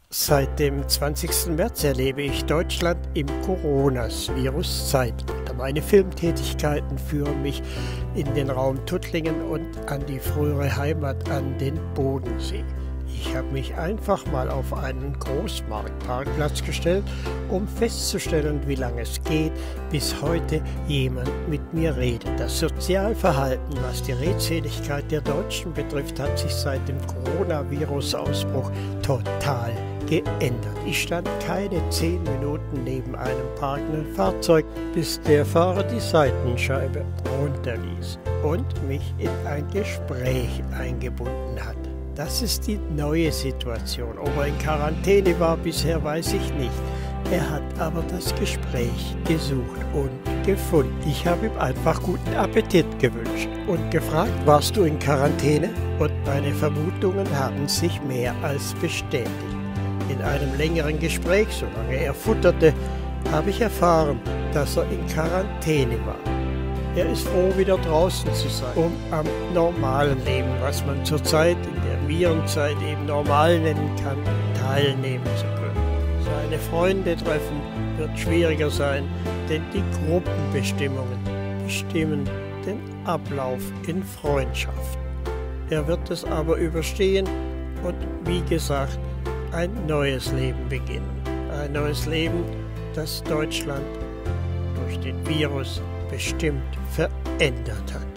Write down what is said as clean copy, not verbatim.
Seit dem 20. März erlebe ich Deutschland im Coronavirus-Zeitalter. Meine Filmtätigkeiten führen mich in den Raum Tuttlingen und an die frühere Heimat an den Bodensee. Ich habe mich einfach mal auf einen Großmarktparkplatz gestellt, um festzustellen, wie lange es geht, bis heute jemand mit mir redet. Das Sozialverhalten, was die Redseligkeit der Deutschen betrifft, hat sich seit dem Coronavirus-Ausbruch total geändert. Ich stand keine 10 Minuten neben einem parkenden Fahrzeug, bis der Fahrer die Seitenscheibe runterließ und mich in ein Gespräch eingebunden hat. Das ist die neue Situation. Ob er in Quarantäne war bisher, weiß ich nicht. Er hat aber das Gespräch gesucht und gefunden. Ich habe ihm einfach guten Appetit gewünscht und gefragt, warst du in Quarantäne? Und meine Vermutungen haben sich mehr als bestätigt. In einem längeren Gespräch, solange er futterte, habe ich erfahren, dass er in Quarantäne war. Er ist froh, wieder draußen zu sein, um am normalen Leben, was man zurzeit in der Virenzeit eben normal nennen kann, teilnehmen zu können. Seine Freunde treffen wird schwieriger sein, denn die Gruppenbestimmungen bestimmen den Ablauf in Freundschaften. Er wird es aber überstehen und, wie gesagt, ein neues Leben beginnen. Ein neues Leben, das Deutschland durch den Virus bestimmt verändert hat.